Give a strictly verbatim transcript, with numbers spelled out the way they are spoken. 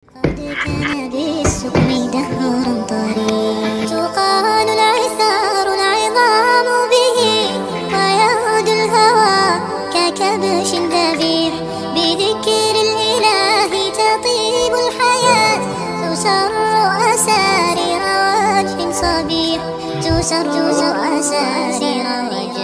قد كان بالسقم دهر طريق تقال العثار العظام به ويعود الهوى ككبش ذبيح بذكر الإله تطيب الحياة تسر أسارير وجه صبيح تسر أسارير وجه